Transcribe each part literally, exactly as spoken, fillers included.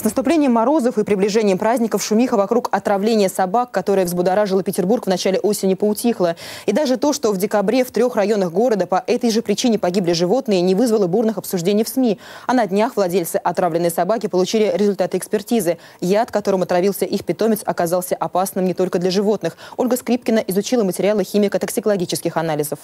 С наступлением морозов и приближением праздников шумиха вокруг отравления собак, которое взбудоражило Петербург в начале осени, поутихло. И даже то, что в декабре в трех районах города по этой же причине погибли животные, не вызвало бурных обсуждений в СМИ. А на днях владельцы отравленной собаки получили результаты экспертизы. Яд, которым отравился их питомец, оказался опасным не только для животных. Ольга Скрипкина изучила материалы химико-токсикологических анализов.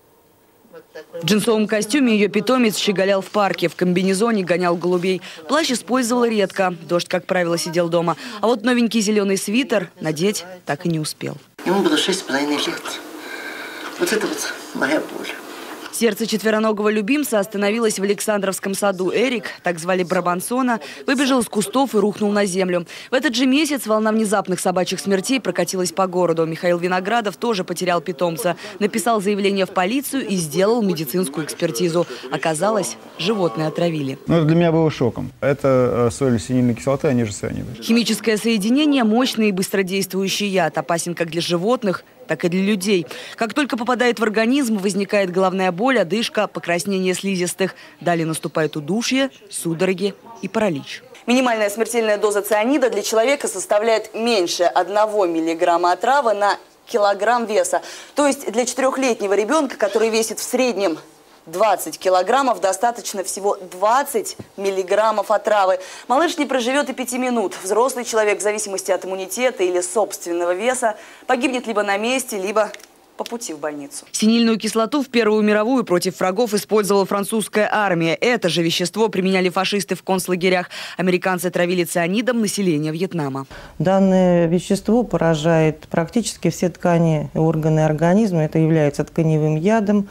В джинсовом костюме ее питомец щеголял в парке, в комбинезоне гонял голубей. Плащ использовала редко, дождь, как правило, сидел дома. А вот новенький зеленый свитер надеть так и не успел. Ему было шесть с половиной лет. Вот это вот моя боль. Сердце четвероногого любимца остановилось в Александровском саду. Эрик, так звали Брабансона, выбежал из кустов и рухнул на землю. В этот же месяц волна внезапных собачьих смертей прокатилась по городу. Михаил Виноградов тоже потерял питомца. Написал заявление в полицию и сделал медицинскую экспертизу. Оказалось, животное отравили. Ну, это для меня было шоком. Это соль синильной кислоты, они же цианиды. Химическое соединение – мощный и быстродействующий яд. Опасен как для животных, так и для людей. Как только попадает в организм, возникает головная боль, одышка, покраснение слизистых. Далее наступает удушье, судороги и паралич. Минимальная смертельная доза цианида для человека составляет меньше одного миллиграмма отравы на килограмм веса. То есть для четырехлетнего ребенка, который весит в среднем двадцать килограммов, достаточно всего двадцать миллиграммов отравы. Малыш не проживет и пяти минут. Взрослый человек в зависимости от иммунитета или собственного веса погибнет либо на месте, либо по пути в больницу. Синильную кислоту в Первую мировую против врагов использовала французская армия. Это же вещество применяли фашисты в концлагерях. Американцы травили цианидом население Вьетнама. Данное вещество поражает практически все ткани и органы организма. Это является тканевым ядом.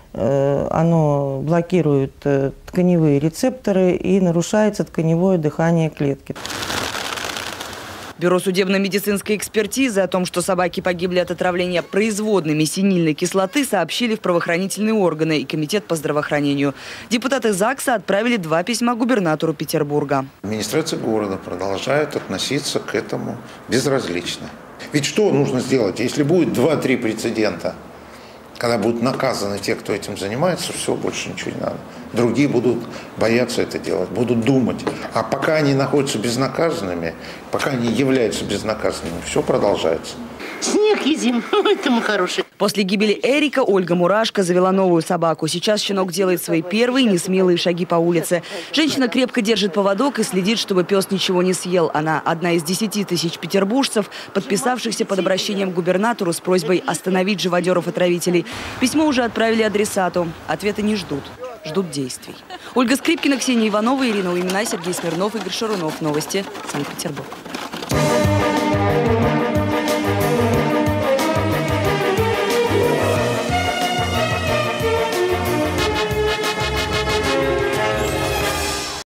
Оно блокирует тканевые рецепторы и нарушается тканевое дыхание клетки. Бюро судебно-медицинской экспертизы о том, что собаки погибли от отравления производными синильной кислоты, сообщили в правоохранительные органы и Комитет по здравоохранению. Депутаты ЗАГСа отправили два письма губернатору Петербурга. Администрация города продолжает относиться к этому безразлично. Ведь что нужно сделать, если будет два-три прецедента? Когда будут наказаны те, кто этим занимается, все, больше ничего не надо. Другие будут бояться это делать, будут думать. А пока они находятся безнаказанными, пока они являются безнаказанными, все продолжается. Снег едим, это мы хорошие. После гибели Эрика Ольга Мурашко завела новую собаку. Сейчас щенок делает свои первые несмелые шаги по улице. Женщина крепко держит поводок и следит, чтобы пес ничего не съел. Она одна из десяти тысяч петербуржцев, подписавшихся под обращением к губернатору с просьбой остановить живодеров-отравителей. Письмо уже отправили адресату. Ответа не ждут. Ждут действий. Ольга Скрипкина, Ксения Иванова, Ирина Уимина, Сергей Смирнов, Игорь Шарунов. Новости. Санкт-Петербург.